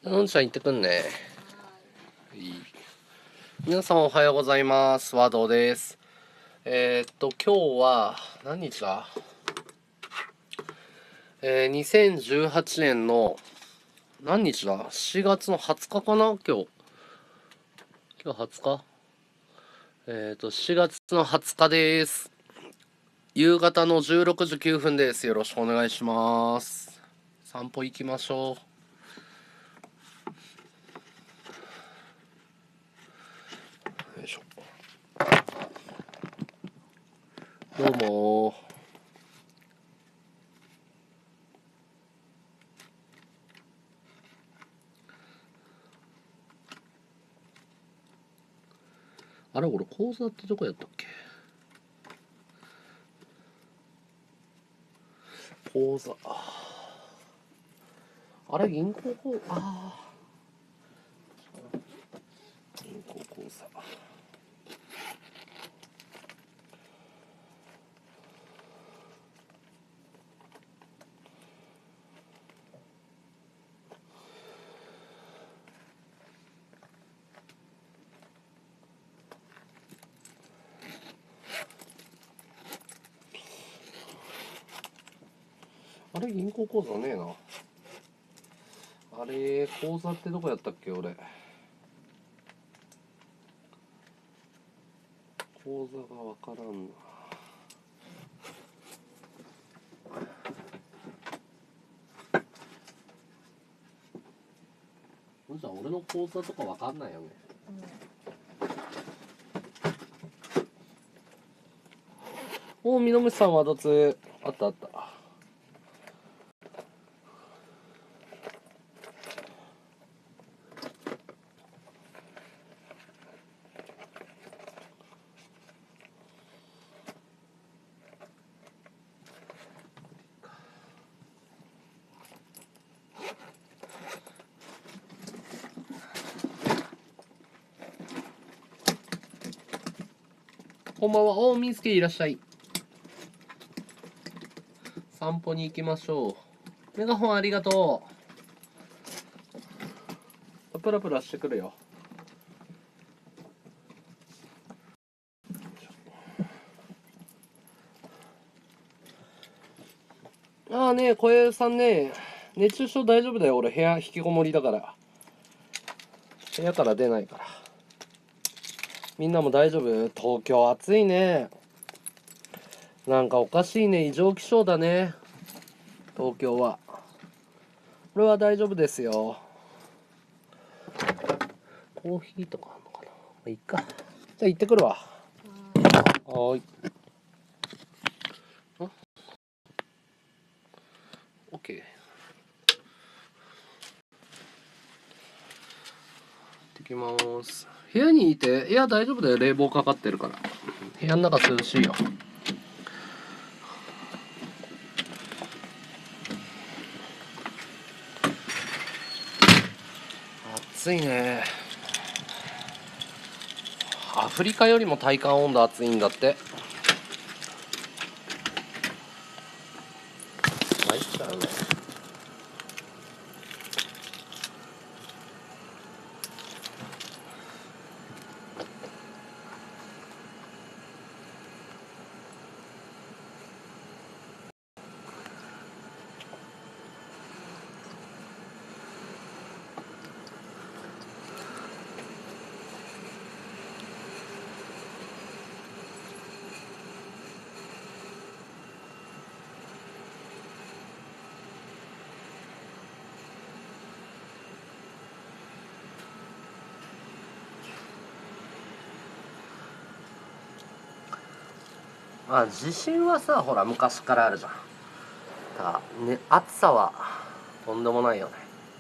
のんちゃん行ってくんね。いい。皆さんおはようございます。和道です。今日は何日だ2018年の何日だ ?4 月の20日かな今日20日4月の20日です。夕方の16時9分です。よろしくお願いします。散歩行きましょう。よいしょ。どうもあれ俺講座ってどこやったっけ。口座あれ銀行口銀行口座あれ銀行口座ねえな。あれ口座ってどこやったっけ俺。口座がわからんな。じゃあ俺の口座とかわかんないよね。お、みのむしさんは脱あったあった。こんばんは。お、みんすけいらっしゃい。散歩に行きましょう。メガホンありがとう。プラプラしてくるよ。ああねえ、小江さんね、熱中症大丈夫だよ。俺部屋引きこもりだから。部屋から出ないから。みんなも大丈夫？東京暑いね。なんかおかしいね。異常気象だね。東京は。これは大丈夫ですよ。コーヒーとかあんのかな。まあ、いいか。じゃあ行ってくるわ。はーい。オッケー。行ってきます。部屋にいて、いや大丈夫だよ。冷房かかってるから。部屋の中涼しいよ。暑いね。アフリカよりも体感温度暑いんだって。参っちゃうね。あ、地震はさ、ほら昔からあるじゃん。ただね、暑さはとんでもないよね。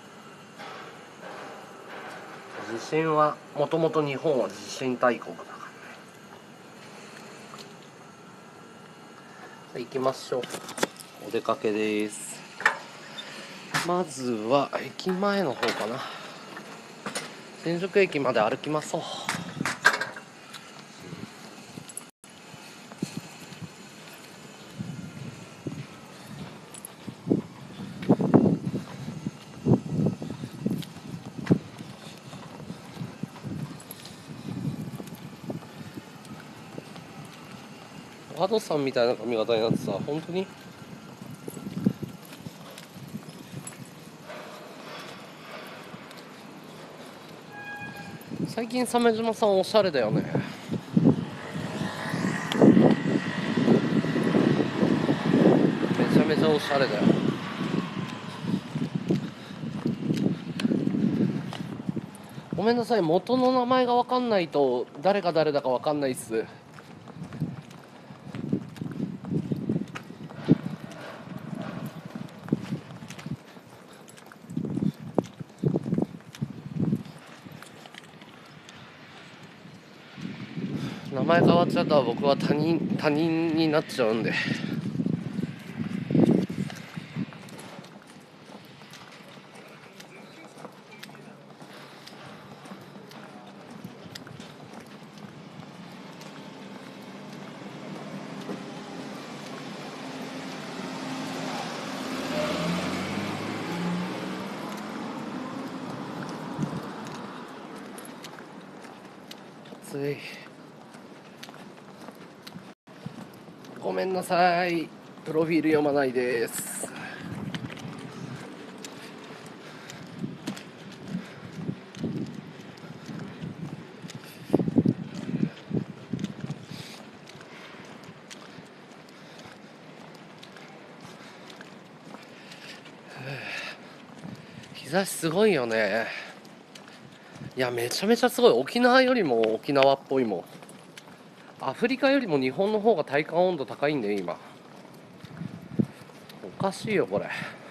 地震はもともと日本は地震大国だからね。行きましょう。お出かけです。まずは駅前の方かな。新宿駅まで歩きましょう。 アドさんみたいな髪型になってさ、本当に最近鮫島さんおしゃれだよね。めちゃめちゃおしゃれだよ。ごめんなさい、元の名前が分かんないと誰が誰だか分かんないっす。名前変わっちゃったら僕は他人になっちゃうんで。暑い。ごめんなさい、プロフィール読まないです。日差しすごいよね。いや、めちゃめちゃすごい。沖縄よりも沖縄っぽいもん。アフリカよりも日本の方が体感温度高いんだよ今。おかしいよこれ。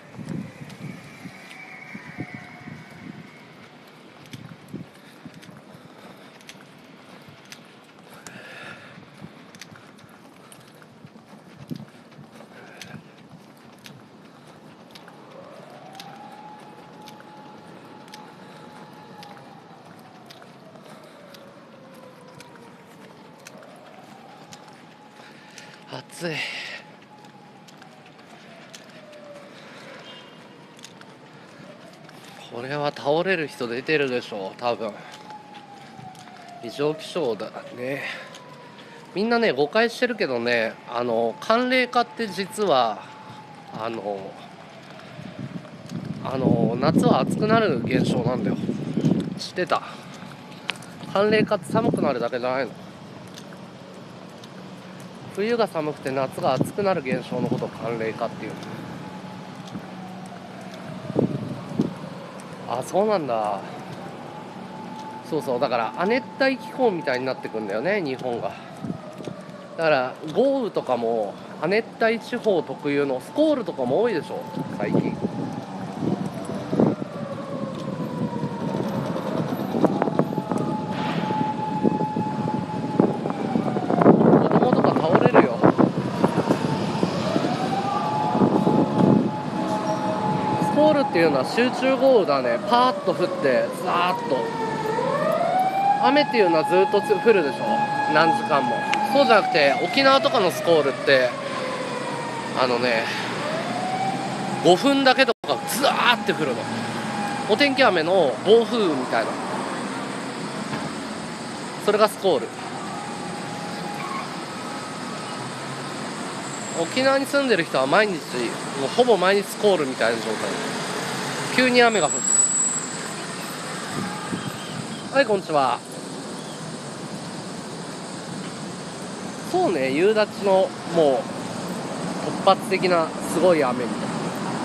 暑い。これは倒れる人出てるでしょ多分。異常気象だね。みんなね誤解してるけどね、寒冷化って実は夏は暑くなる現象なんだよ。知ってた？寒冷化って寒くなるだけじゃないの。冬が寒くて夏が暑くなる現象のことを寒冷化っていう。あ、そうなんだ。そうそう、だから亜熱帯気候みたいになってくんだよね日本が。だから豪雨とかも亜熱帯地方特有のスコールとかも多いでしょ最近。子供とか倒れるよ。スコールっていうのは集中豪雨だね。パーッと降ってザーッと。雨っていうのはずっと降るでしょ何時間も。そうじゃなくて沖縄とかのスコールって5分だけとかザーって降るの。お天気雨の暴風雨みたいな、それがスコール。沖縄に住んでる人は毎日もうほぼ毎日スコールみたいな状態。急に雨が降る。はい、こんにちは。そうね、夕立のもう突発的なすごい雨みたいな。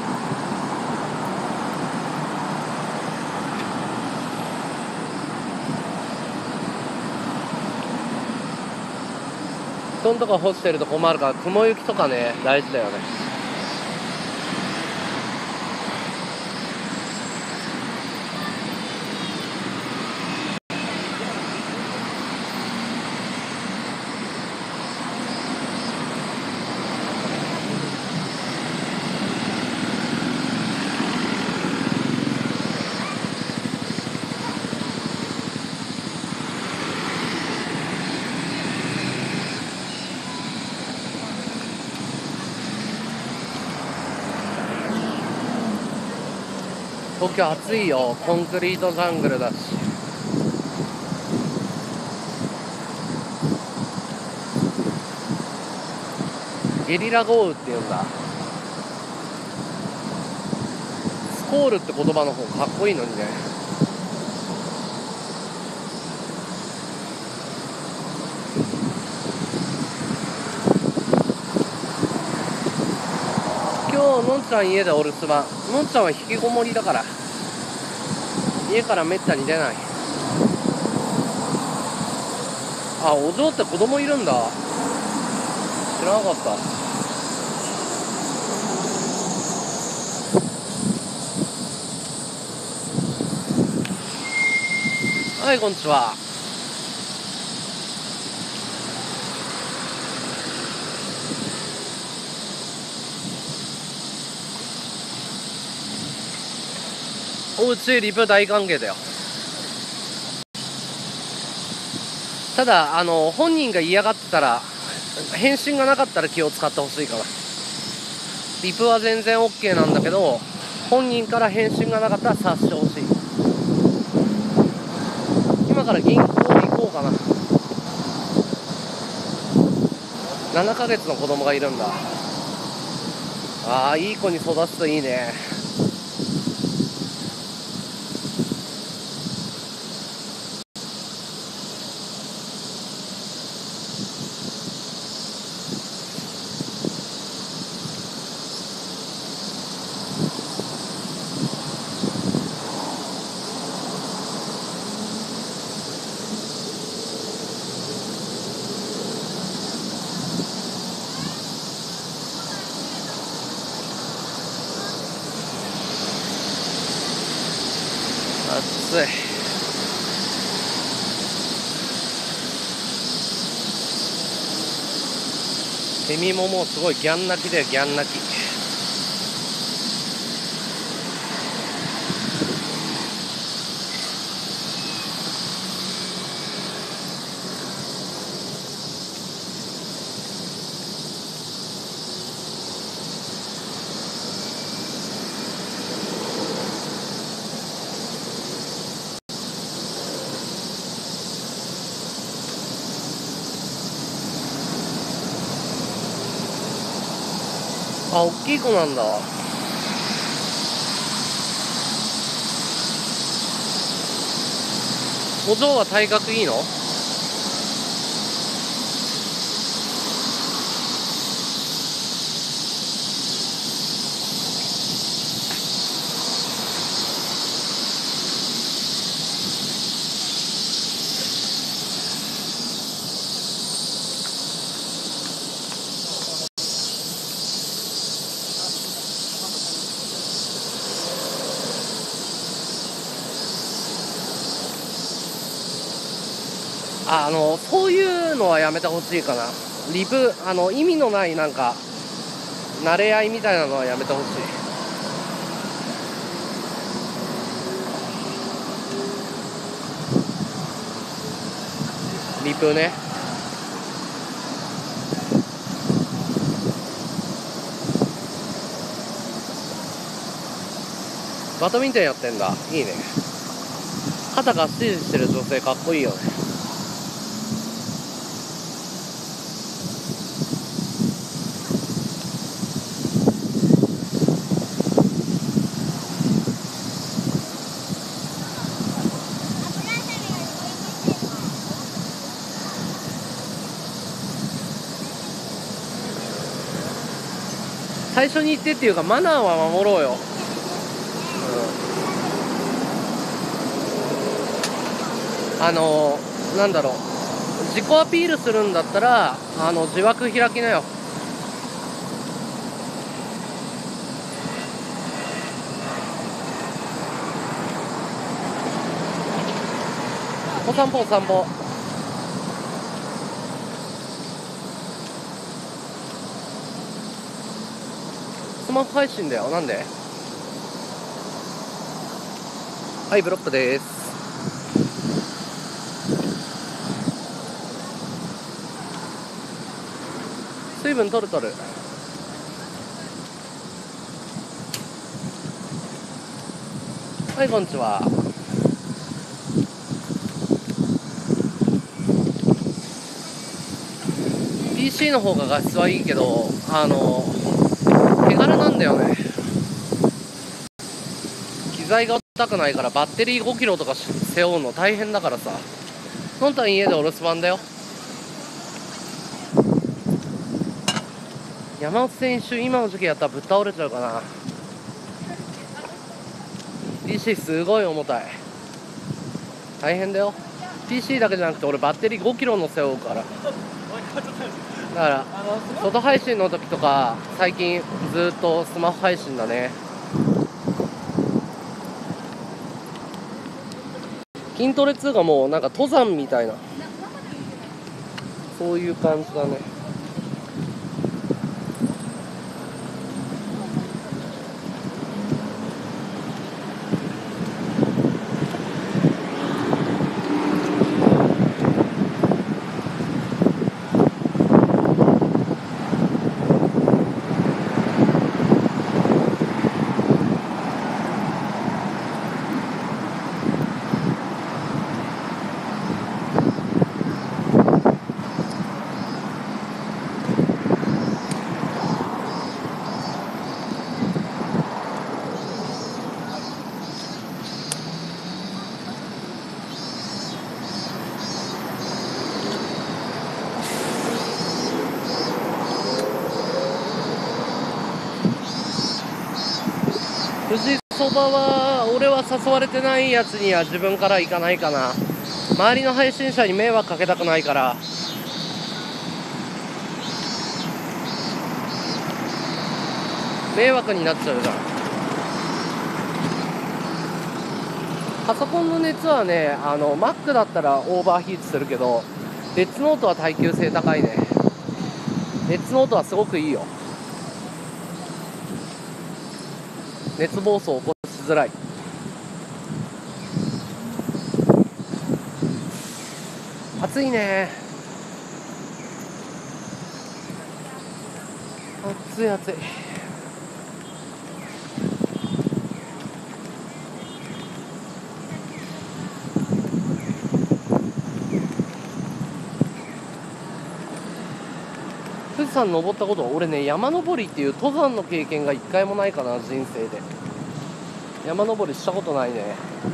布団とか干してると困るから雲行きとかね大事だよね。東京暑いよ。コンクリートジャングルだし。 ゲリラ豪雨っていうんだ。スコールって言葉の方がかっこいいのにね。今日のんちゃん家でお留守番。のんちゃんは引きこもりだから家からめったに出ない。あ、お嬢って子供いるんだ。知らなかった。はい、こんにちは。おうちリプ大歓迎だよ。ただ本人が嫌がってたら、返信がなかったら気を使ってほしいかな。リプは全然 OK なんだけど、本人から返信がなかったら察してほしい。今から銀行行こうかな。7ヶ月の子供がいるんだ。ああ、いい子に育つといいね。暑い。セミももうすごいギャン泣きだよ、ギャン泣き。あ、大きい子なんだ。お嬢は体格いいの？そういうのはやめてほしいかな。リプ意味のないなんか慣れ合いみたいなのはやめてほしい。リプね。バドミントンやってんだ。いいね。肩がっしりしてる女性かっこいいよね。最初に言ってっていうか、マナーは守ろうよ。なんだろう、自己アピールするんだったら自枠開きなよ。お散歩お散歩。スマホ配信だよ。なんで？はい、ブロックです。水分取る。はい、こんにちは。 PC の方が画質はいいけど手軽なんだよね。機材が高くないからバッテリー5キロとか背負うの大変だからさ、本当は家でお留守番だよ。山本選手今の時期やったらぶっ倒れちゃうかな。 PC すごい重たい、大変だよ。 PC だけじゃなくて俺バッテリー5キロの背負うから、だから外配信の時とか最近ずっとスマホ配信だね。筋トレ2がもうなんか登山みたいな、そういう感じだね。富士そばは俺は誘われてないやつには自分から行かないかな。周りの配信者に迷惑かけたくないから。迷惑になっちゃうじゃん。パソコンの熱はねMac だったらオーバーヒートするけど、レッツノートは耐久性高いね。レッツノートはすごくいいよ。熱暴走を起こしづらい。暑いね。暑い暑い。富士山登ったことは俺ね、山登りっていう登山の経験が一回もないかな、人生で。山登りしたことないね。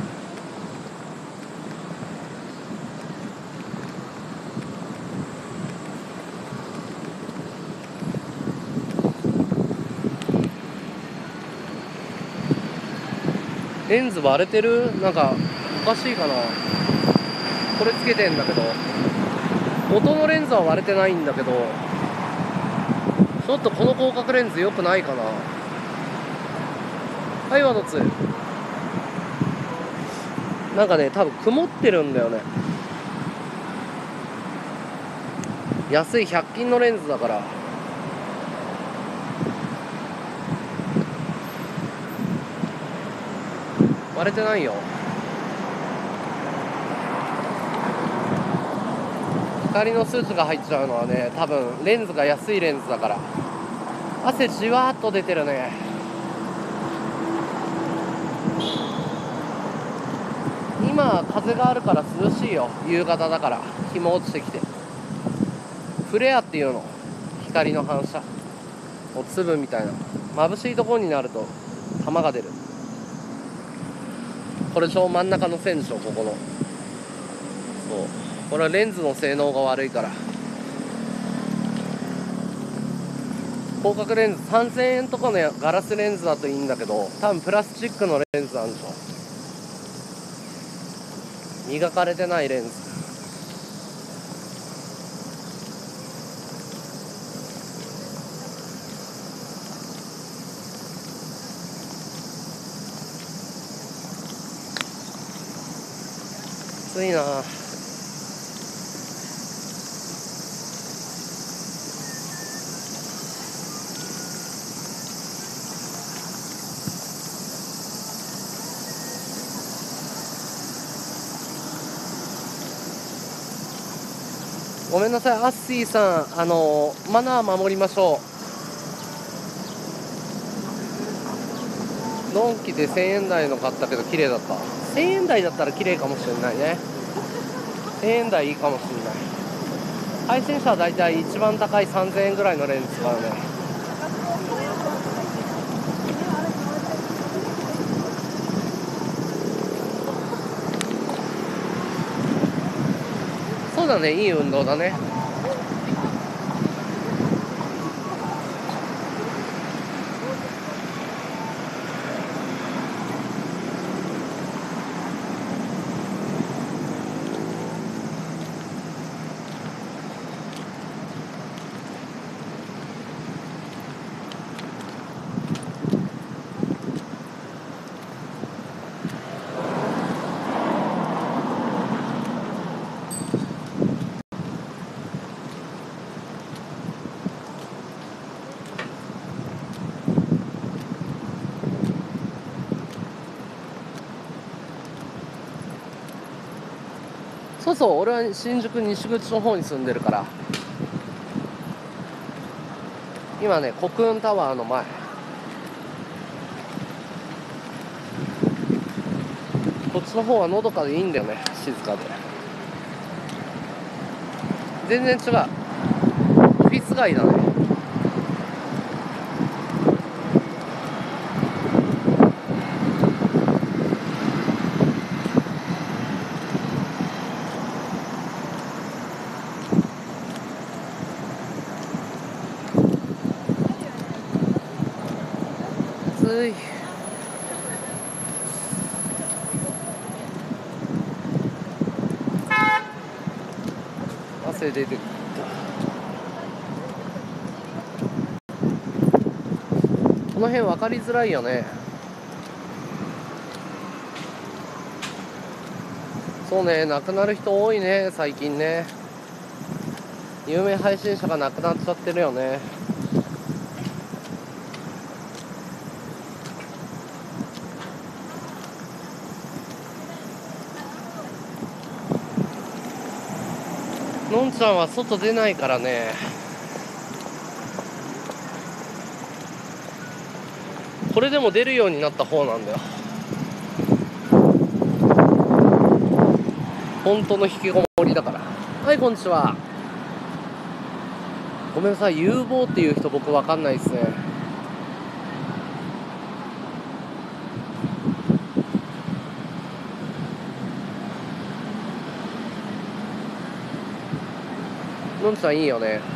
レンズ割れてる？なんかおかしいかな。これつけてんだけど、元のレンズは割れてないんだけど、ちょっとこの広角レンズ良くないかな。はい、ワード2。なんかね、多分曇ってるんだよね。安い100均のレンズだから。割れてないよ。光の数値が入っちゃうのはね、多分レンズが安いレンズだから。汗じわーっと出てるね。今風があるから涼しいよ。夕方だから日も落ちてきて、フレアっていうの、光の反射お粒みたいな、眩しいところになると玉が出る。これ真ん中の線でしょ、ここの。そう、これはレンズの性能が悪いから。広角レンズ3000円とかのガラスレンズだといいんだけど、多分プラスチックのレンズなんでしょ。磨かれてないレンズ。暑いな。ごめんなさい、アッシーさん、マナー守りましょう。ドンキで1000円台の買ったけど綺麗だった。1000円台だったら綺麗かもしれないね。1000円台いいかもしれない。 配信者はだいたい一番高い3000円ぐらいのレンズ使うね。そうだね、いい運動だね。そうそう、俺は新宿西口の方に住んでるから。今ね、国運タワーの前。こっちの方はのどかでいいんだよね、静かで。全然違う、オフィス街だね。暑い。汗出てくる。この辺分かりづらいよね。そうね、亡くなる人多いね、最近ね。有名配信者が亡くなっちゃってるよね。のんちゃんは外出ないからね。これでも出るようになった方なんだよ。本当の引きこもりだから。はい、こんにちは。ごめんなさい、有望っていう人僕わかんないですね。のんちゃんいいよね。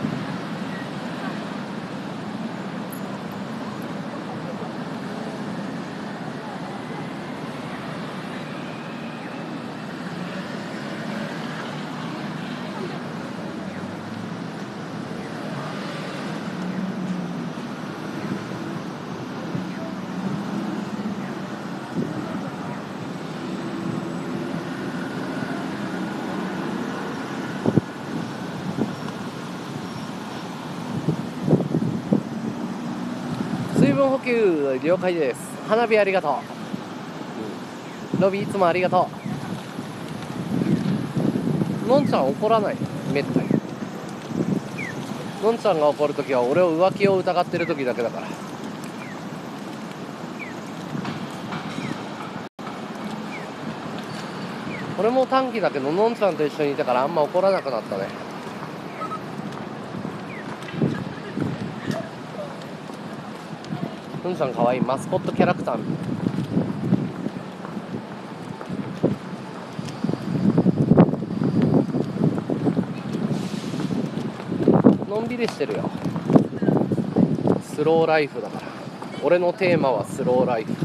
水分補給了解です。花火ありがとう。ロビーいつもありがとう。のんちゃん怒らない、めったに。のんちゃんが怒るときは俺を浮気を疑ってるときだけだから。俺も短期だけどのんちゃんと一緒にいたからあんま怒らなくなったね。のんちゃんかわいい、マスコットキャラクターみたいな。のんびりしてるよ。スローライフだから。俺のテーマはスローライフ。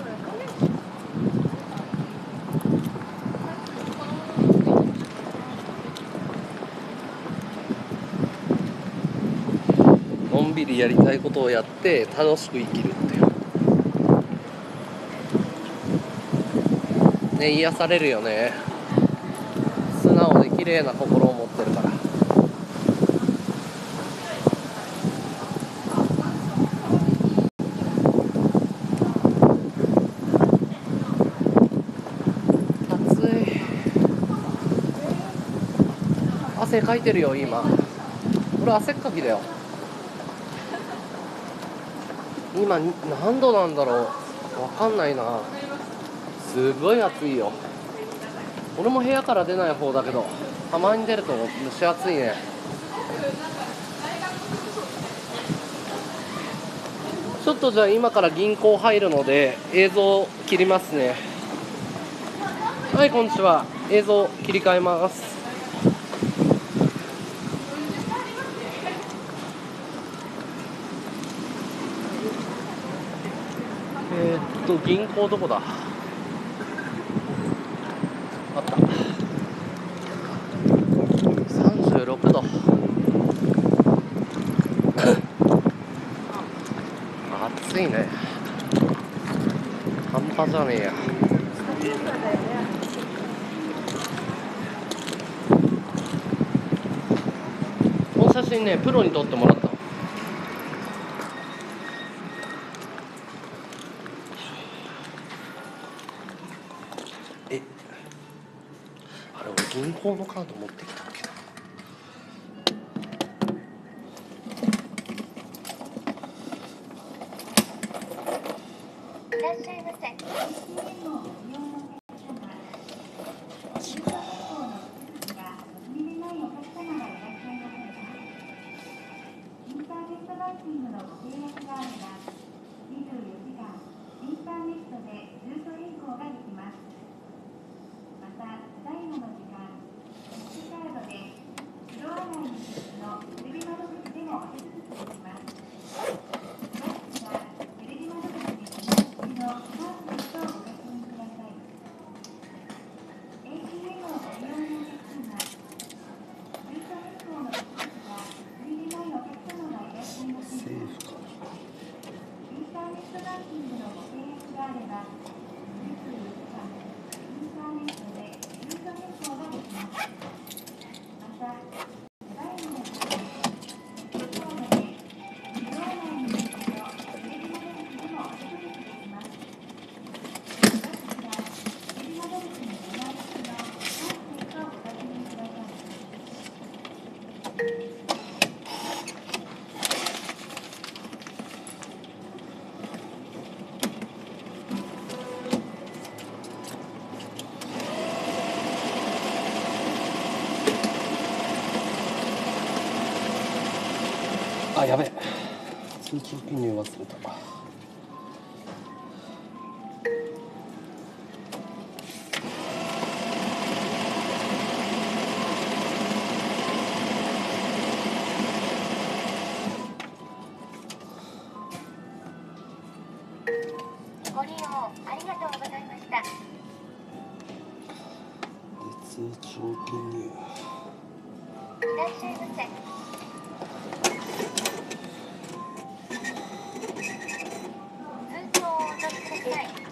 のんびりやりたいことをやって楽しく生きるっていうね。癒されるよね。素直で綺麗な心を持ってるから。暑い。汗かいてるよ今。俺汗っかきだよ。今何度なんだろう、わかんないな。すごい暑いよ。俺も部屋から出ない方だけどたまに出ると蒸し暑いね。 ちょっとじゃあ今から銀行入るので映像切りますね。はい、こんにちは。映像切り替えます。銀行どこだ。あった。36度。暑いね。半端じゃねえや。この写真ね、プロに撮ってもらったの。あれ、俺銀行のカード持ってきたっけな。 いらっしゃいませ。 あ、やべえ。通知記入忘れた。 ご利用ありがとうございました。 通知記入。 いらっしゃいませ。通帳をお取りください。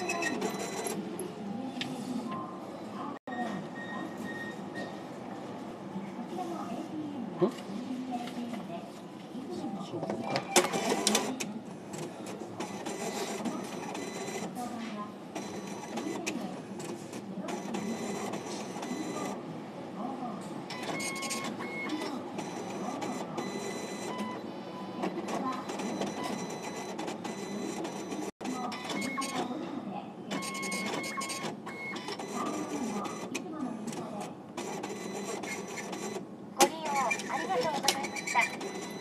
ご利用ありがとうございました。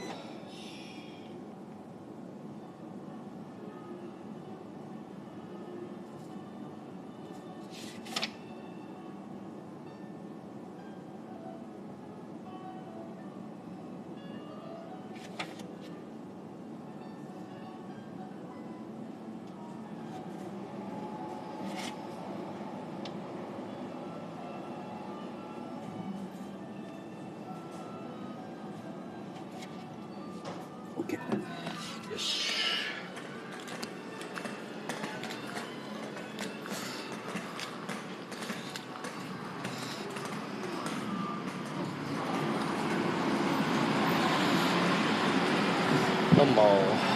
OK。よし。どうも。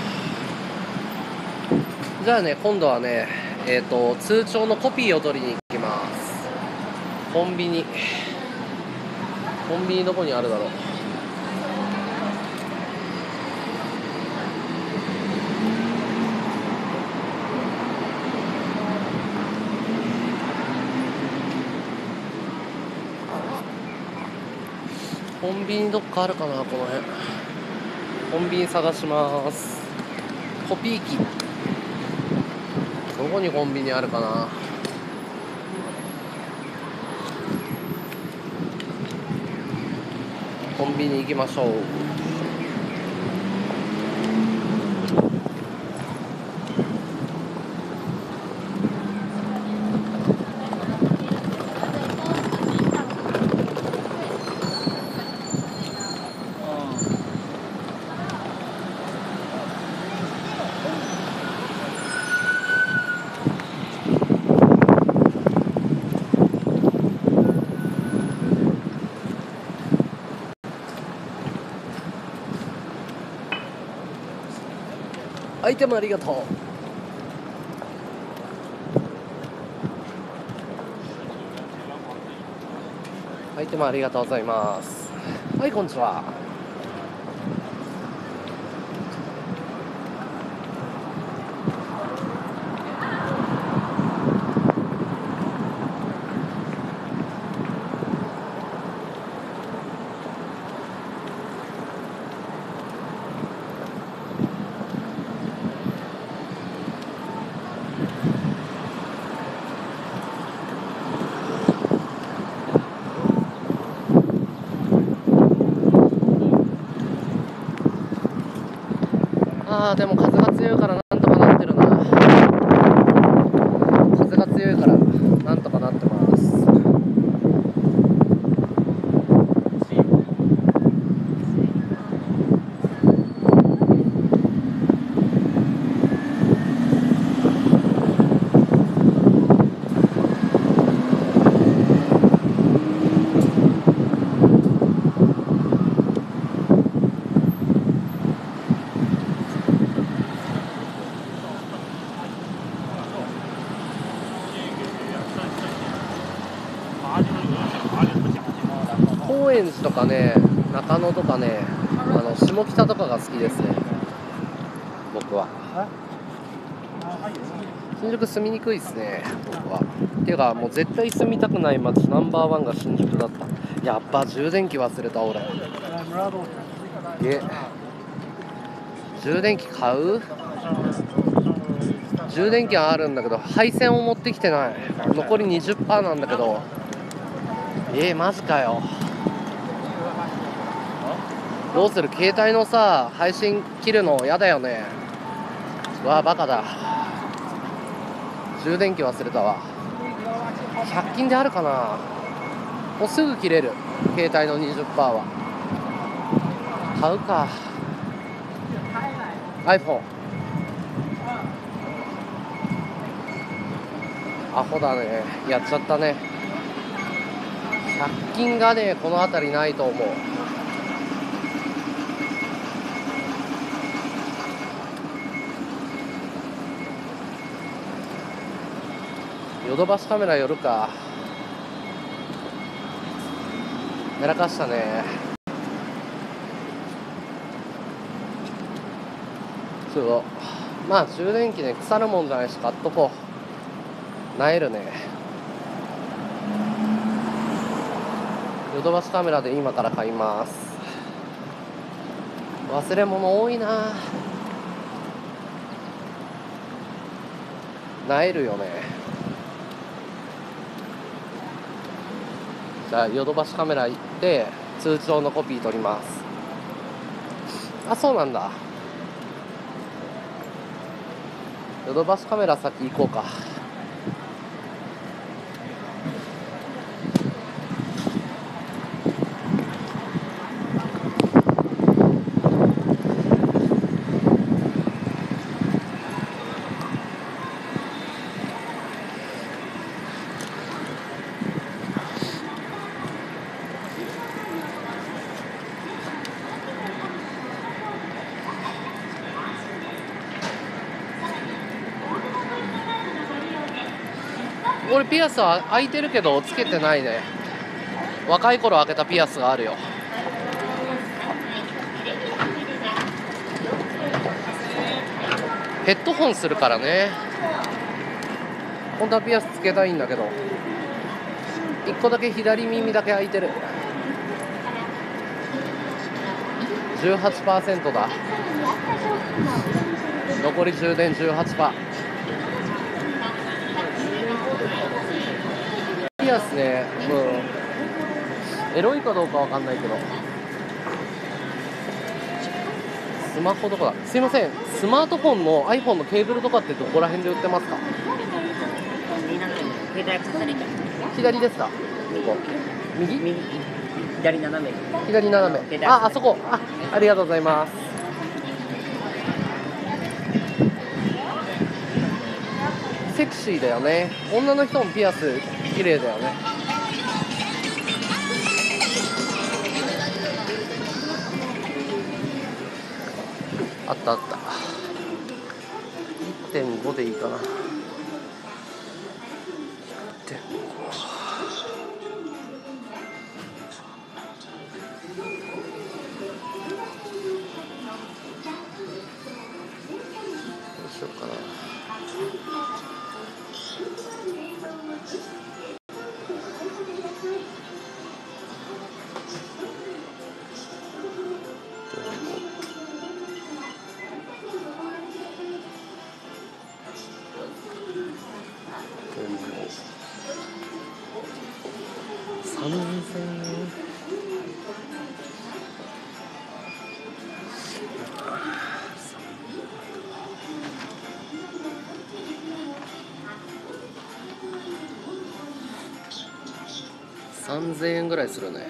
じゃあね、今度はね、通帳のコピーを取りに行きます。コンビニどこにあるだろう。コンビニどっかあるかな、この辺。コンビニ探します。 コピー機、どこにコンビニあるかな。コンビニ行きましょう。アイテムありがとう。アイテムありがとうございます。はい、こんにちは。でも風が強いからなんとかなってるな。風が強いからなんとかなってます。高円寺とかね、中野とかね、下北とかが好きですね、僕は。新宿住みにくいですね、僕は。っていうか、もう絶対住みたくない街ナンバーワンが新宿だった。やっぱ充電器忘れた俺。充電器買う？充電器はあるんだけど配線を持ってきてない。残り 20% なんだけど、マジかよ。どうする？携帯のさ配信切るのやだよね。うわバカだ。充電器忘れたわ。100均であるかな。もうすぐ切れる。携帯の 20% は買うか。 iPhone。 アホだね、やっちゃったね。100均がねこの辺りないと思う。ヨドバシカメラ寄るか。やらかしたね。そう、まあ充電器ね腐るもんじゃないし買っとこう。なえるね。ヨドバシカメラで今から買います。忘れ物多いな。なえるよね。じゃあヨドバシカメラ行って通帳のコピー取ります。あ、そうなんだ。ヨドバシカメラ先行こうか。俺ピアスは開いてるけどつけてないね。若い頃開けたピアスがあるよ。ヘッドホンするからね。本当はピアスつけたいんだけど1個だけ左耳だけ開いてる。 18% だ。 残り充電18%。ピアスね、エロいかどうかわかんないけど、スマホとか、すいません、スマートフォンの iPhone のケーブルとかってどこら辺で売ってますか？ 携帯アクセサリー左ですか？右？ 左斜め。 左斜め。あそこ。ありがとうございます。セクシーだよね。女の人もピアス綺麗だよね。あったあった。1.5 でいいかな。しようかな。3000円。3000円ぐらいするね。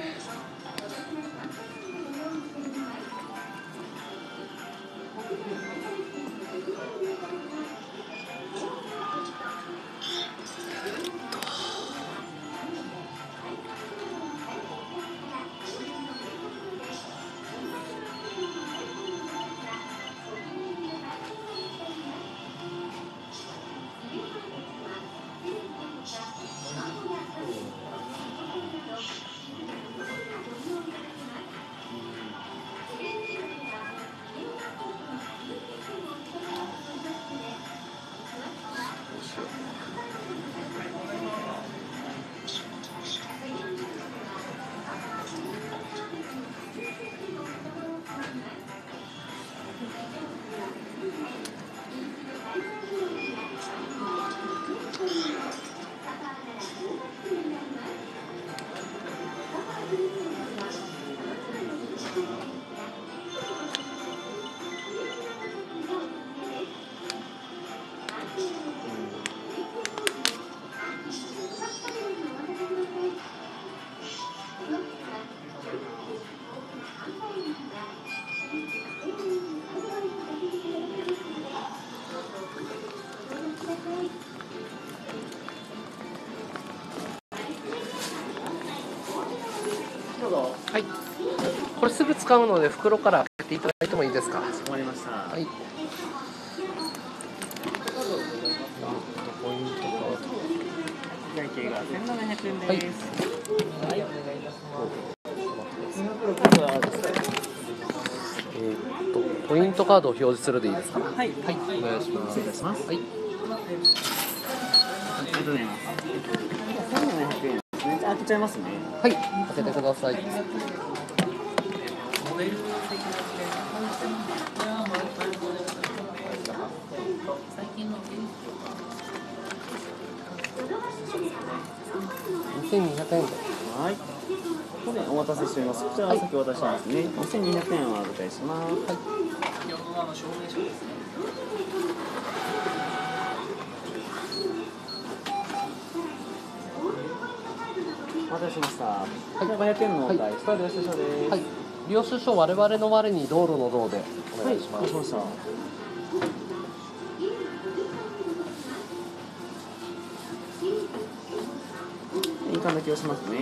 はい。これすぐ使うので袋から開けていただいてもいいですか？ かしこまりました。 はい。ポイントカード。 会計が1700円です。はい、お願いいたします。 ポイントカードを表示するでいいですか？ はい、はい、 お願いします。 失礼いたします。 はい。 ありがとうございます。1700円ですね。開けちゃいますね。 はい、開けてください。2200円で。 はい。これお待たせしております。こちらお先お渡ししますね。2200円をお預かりします。はい。お待たせしました。はい。500円のお返しと領収書です。 はい。領収書我々の我に道路の道でお願いします。 はい、お待たせしました。印鑑だけ押しますね。はい。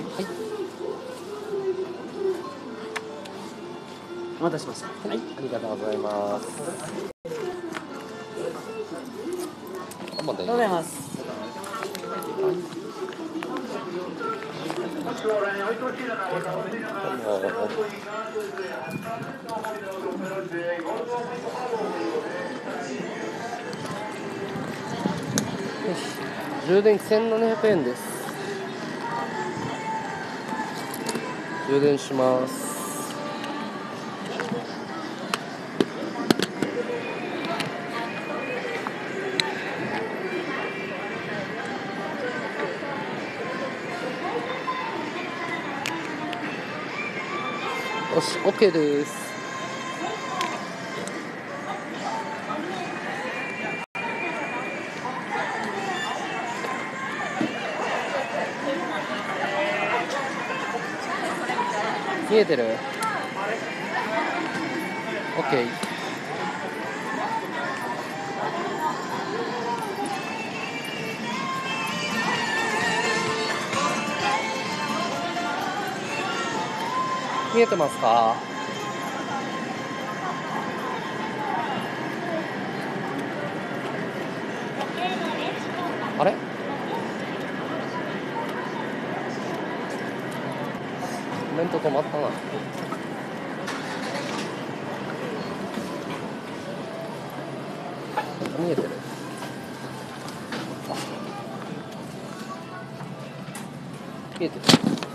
お待たせしました。 はい、ありがとうございます。ありがとうございます。充電器1700円です。充電します。 し OK です。見えてる？ OK。見えてますか？あれ？コメント止まったな。見えてる？見えてる？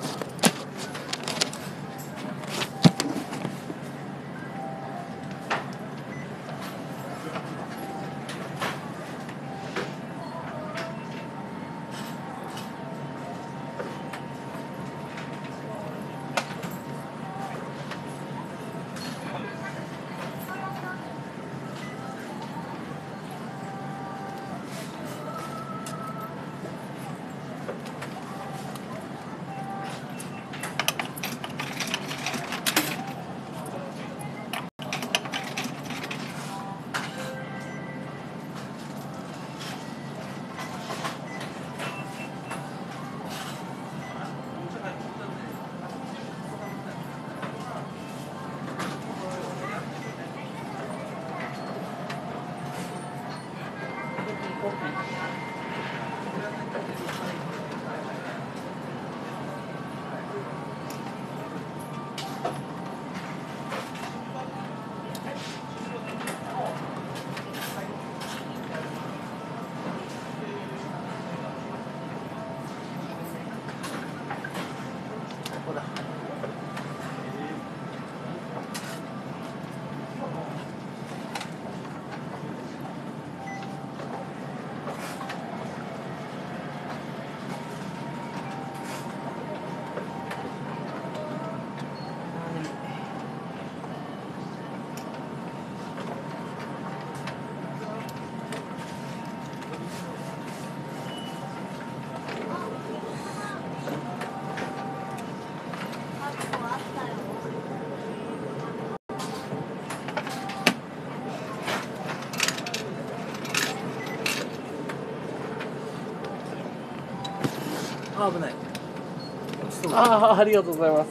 あ、危ない。 ありがとうございます。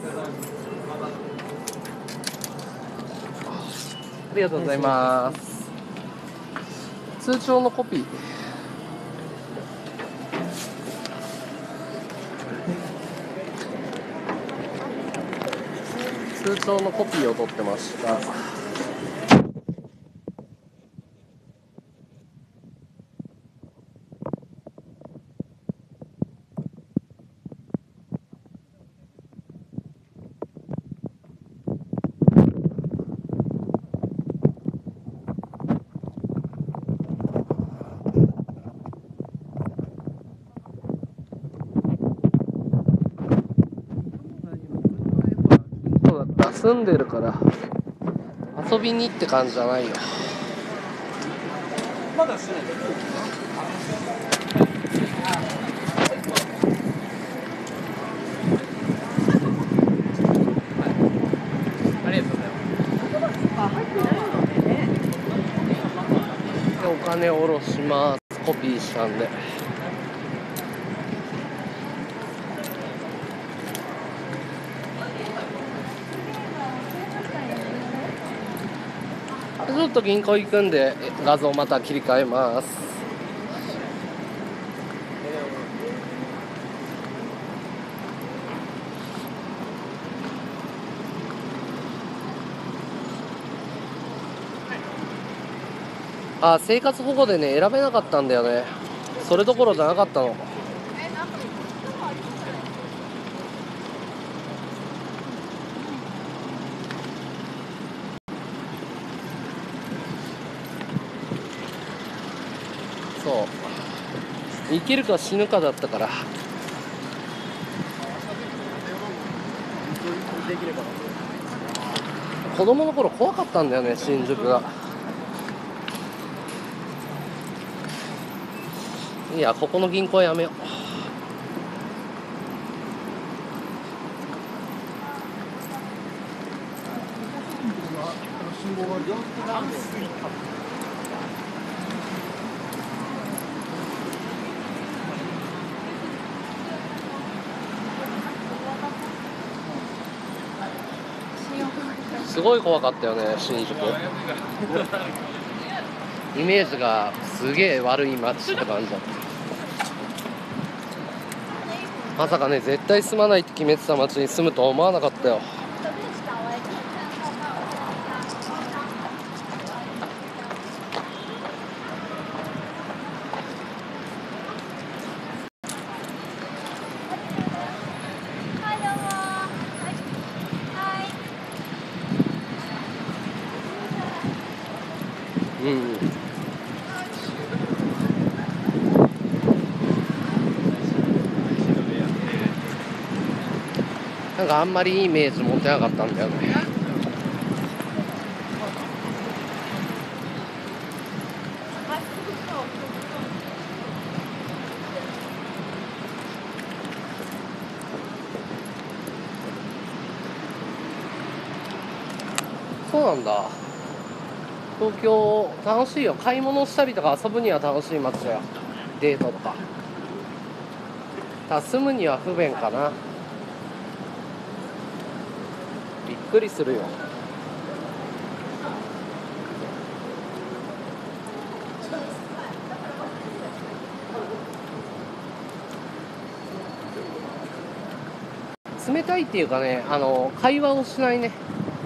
ありがとうございます。通帳のコピー。通帳のコピーを取ってました。そうだった、住んでるから遊びにって感じじゃないよ。 まだしてない。ありがとうございます。 でお金を下ろします。コピーしたんで。ちょっと銀行行くんで画像また切り替えます。あ、生活保護でね選べなかったんだよね。それどころじゃなかったの。そう生きるか死ぬかだったから。 できれば。 子供の頃怖かったんだよね、新宿が。いや、ここの銀行やめよう。すごい怖かったよね、新宿。イメージがすげえ悪い街って感じだった。まさかね、絶対住まないって決めてた街に住むとは思わなかったよ。 はい、どうも。はい。 うん、なんかあんまりいいイメージ持てなかったんだよね。そうなんだ。東京楽しいよ。買い物したりとか遊ぶには楽しい街だよ。デートとか。ただ住むには不便かな。びっくりするよ。冷たいっていうかね、会話をしないね。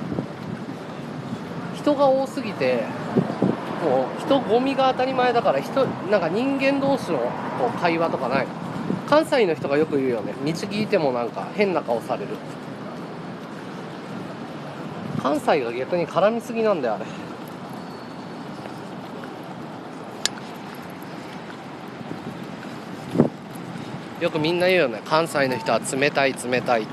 人が多すぎて、もう人ゴミが当たり前だから、なんか人間同士のこう会話とかない。関西の人がよく言うよね。道聞いてもなんか変な顔される。関西が逆に絡みすぎなんだよ、あれ。よくみんな言うよね、関西の人は冷たい冷たいって。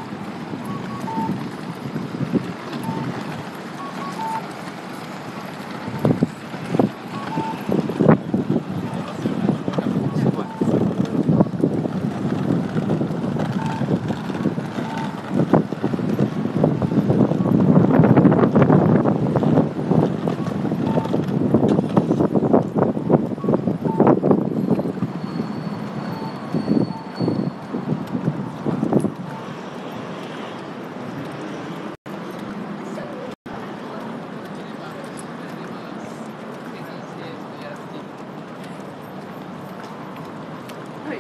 はい。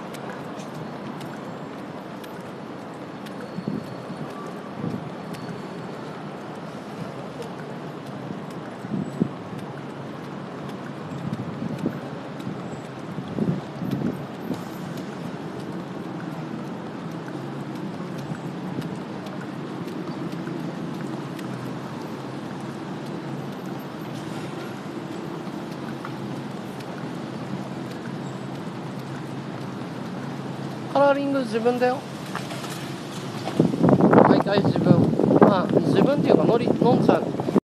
カラーリング自分だよ。毎回自分。まあ自分っていうか飲んじゃう。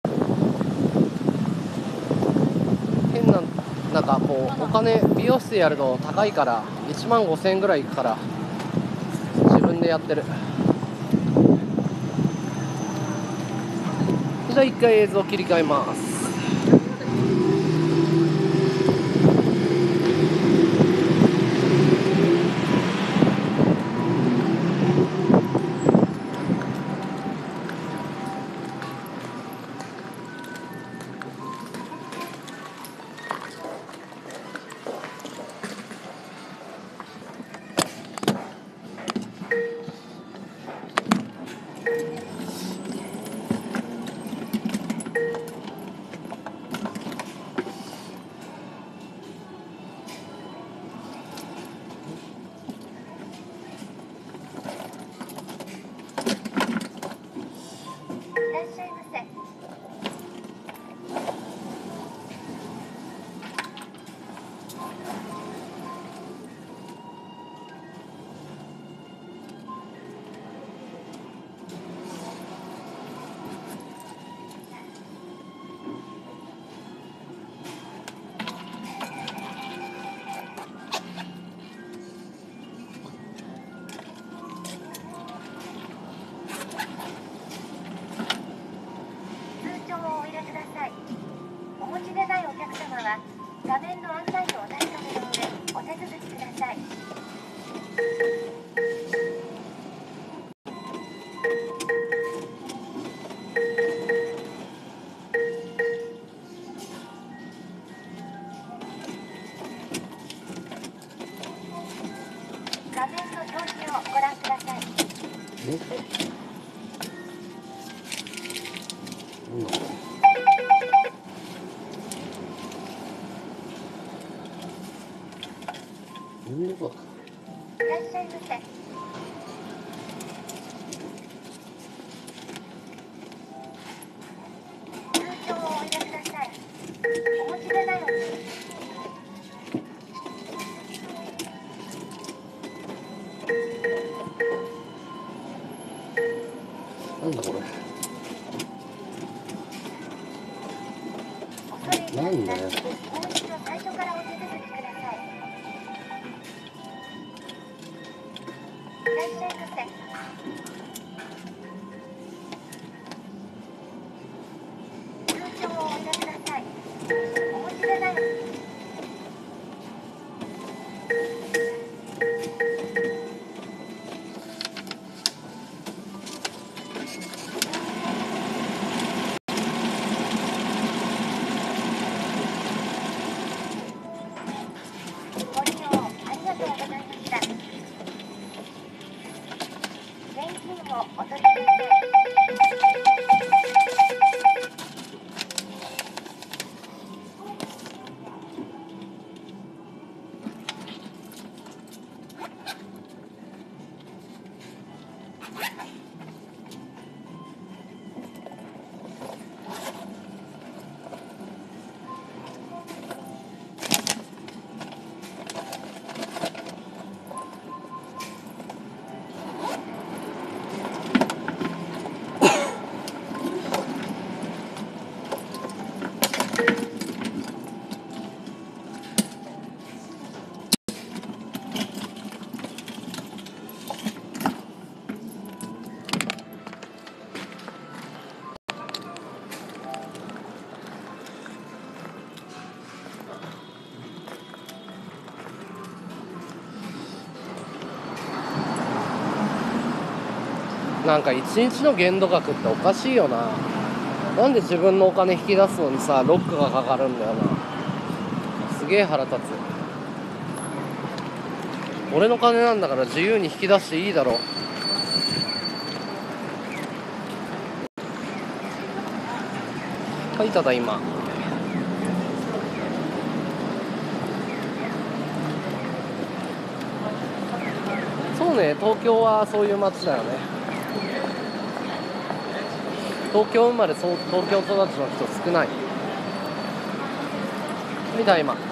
変な、なんかこうお金美容室でやると高いから1万5,000円ぐらいいくから自分でやってる。じゃあ一回映像切り替えます。 いらっしゃいませ。通帳をお入れください。お持ちでないおつ。 なんだこれ。 恐れ入りますが、もう一度最初からお手続きください。いらっしゃいませ。通帳をお入れください。お持ちでないおつ。ご利用ありがとうございました。現金をお取りください。 なんか一日の限度額っておかしいよな。なんで自分のお金引き出すのにさロックがかかるんだよな。すげえ腹立つ。俺の金なんだから自由に引き出していいだろ。はい、ただいま。そうね、東京はそういう街だよね。東京生まれ、東京育ちの人少ない。はい、ただいま。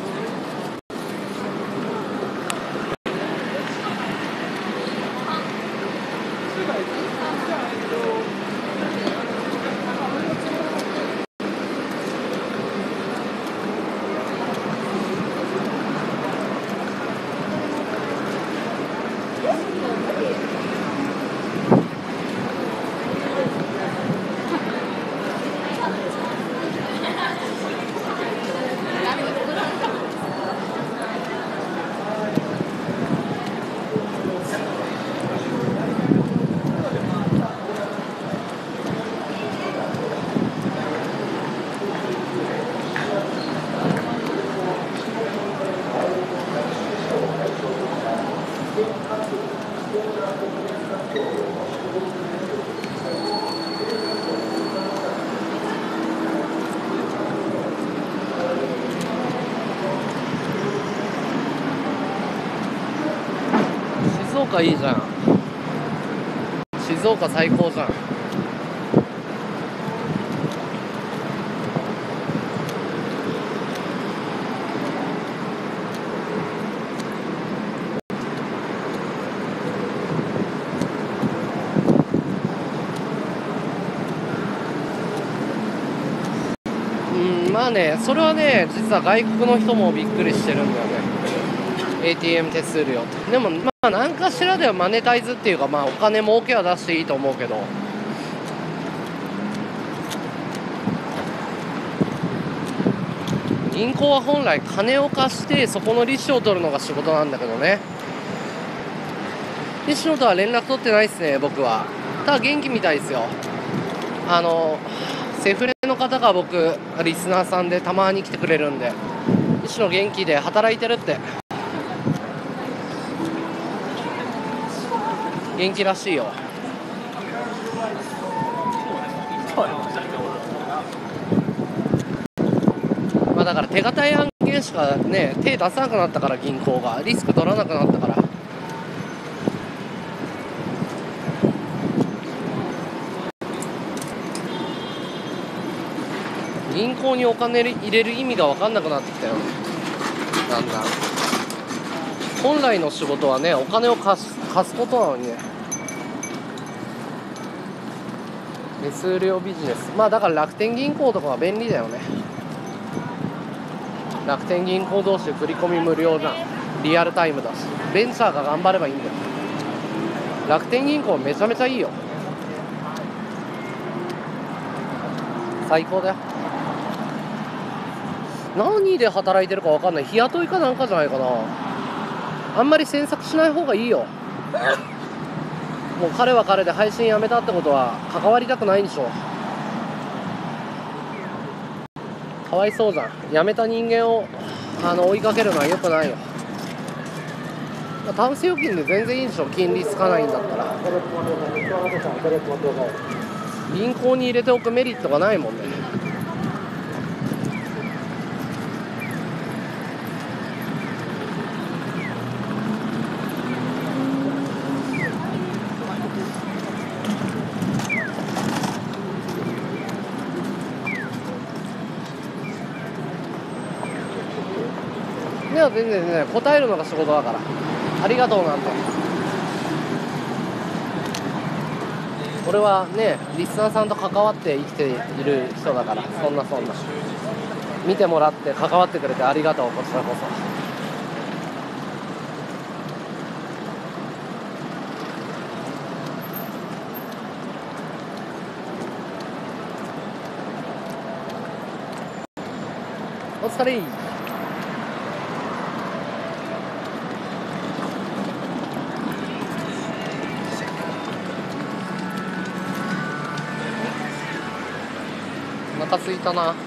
静岡いいじゃん。静岡最高じゃん。まあね、それはね、実は外国の人もびっくりしてるんだよね。ATM 手数料って。でもまあ何かしらではマネタイズっていうか、まあお金儲けは出していいと思うけど、銀行は本来金を貸してそこの利子を取るのが仕事なんだけどね。利子のとは連絡取ってないですね、僕は。ただ元気みたいですよ。セフレの方が僕リスナーさんでたまに来てくれるんで、利子の元気で働いてるって。元気らしいよ。 まあだから手堅い案件しかね手出さなくなったから、銀行がリスク取らなくなったから。銀行にお金入れる意味が分かんなくなってきたよね、だんだん。本来の仕事はね、お金を貸すことなのにね。手数料ビジネス、まあだから楽天銀行とかは便利だよね。楽天銀行同士振り込み無料じゃん、リアルタイムだし。ベンチャーが頑張ればいいんだよ。楽天銀行めちゃめちゃいいよ、最高だよ。何で働いてるか分かんない、日雇いかなんかじゃないかな。あんまり詮索しない方がいいよ。もう彼は彼で配信やめたってことは関わりたくないんでしょ。かわいそうじゃん。やめた人間を追いかけるのは良くないよ。タンス預金で全然いいでしょ、金利つかないんだったら。銀行に入れておくメリットがないもんね。いや全然ね、答えるのが仕事だから。ありがとうなんて。俺はね、リスナーさんと関わって生きている人だから、そんな見てもらって関わってくれてありがとう、こちらこそ。お疲れ。お腹すいたな。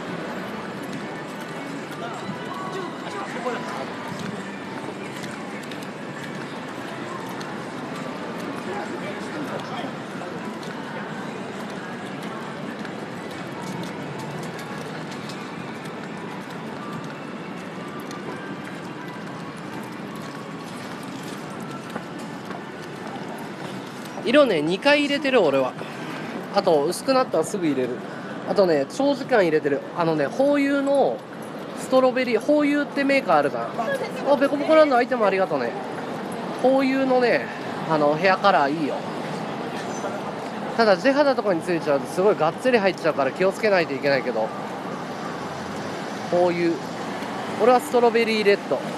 色ね2回入れてる俺は。あと薄くなったらすぐ入れる。あとね長時間入れてる。ホーユーのストロベリー、ホーユーってメーカーあるじゃん。あ、ベコベコなんだ。アイテムありがとうね。ホーユーのねヘアカラーいいよ。ただ地肌とかについちゃうとすごいがっつり入っちゃうから気をつけないといけないけど、ホーユー、俺はストロベリーレッド。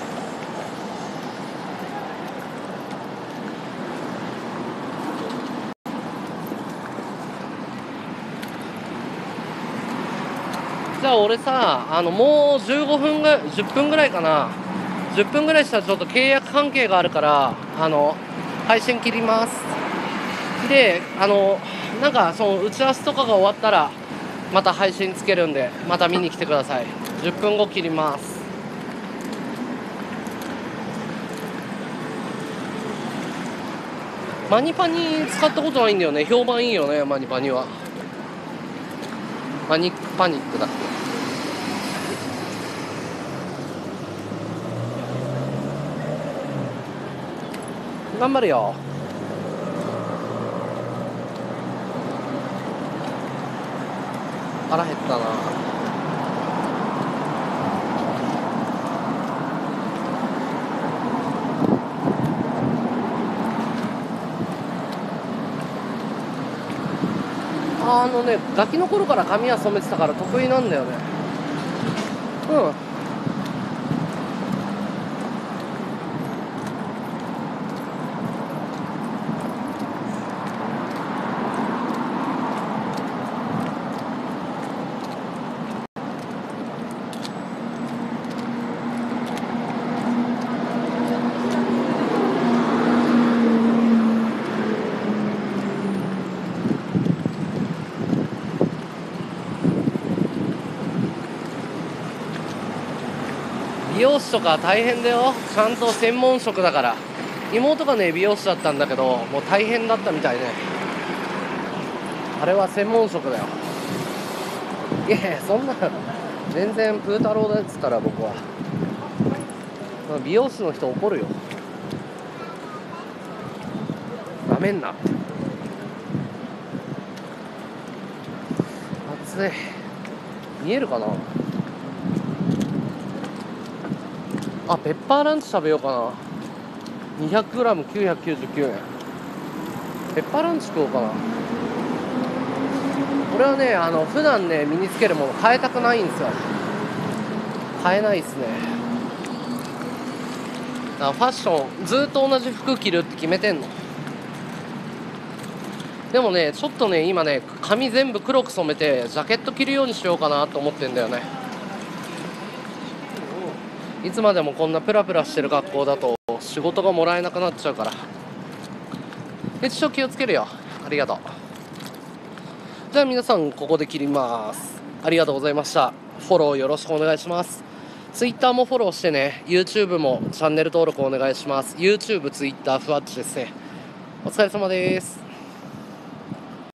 じゃあ俺さ、もう15分ぐらい、10分ぐらいかな。10分ぐらいしたらちょっと契約関係があるから、配信切ります。で、なんかその打ち合わせとかが終わったら、また配信つけるんで、また見に来てください。10分後切ります。マニパニ使ったことないんだよね。評判いいよね、マニパニは。パニックだっけ。頑張るよ。腹減ったな。ガキの頃から髪は染めてたから得意なんだよね。うん。美容師とか大変だよ。ちゃんと専門職だから。妹がね美容師だったんだけど、もう大変だったみたいね。 あれは専門職だよ。いやいや、そんな全然プー太郎ですから僕は。美容師の人怒るよ。なめんなって。暑い。見えるかな。あ、ペッパーランチ食べようかな。 200g999 円。ペッパーランチ食おうかな。俺はね、普段ね身につけるもの変えたくないんですよ。変えないっすね。だからファッションずっと同じ服着るって決めてんの。でもね、ちょっとね今ね髪全部黒く染めてジャケット着るようにしようかなと思ってんだよね。いつまでもこんなプラプラしてる格好だと仕事がもらえなくなっちゃうから。一応気をつけるよ。ありがとう。じゃあ皆さんここで切ります。ありがとうございました。フォローよろしくお願いします。Twitter もフォローしてね。 YouTube もチャンネル登録お願いします。 YouTube、Twitter、ふわっちですね。お疲れ様です。